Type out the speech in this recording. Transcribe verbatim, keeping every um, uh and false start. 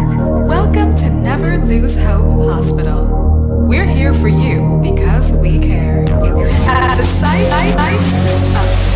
Welcome to Never Lose Hope Hospital. We're here for you because we care. At the site, lights up.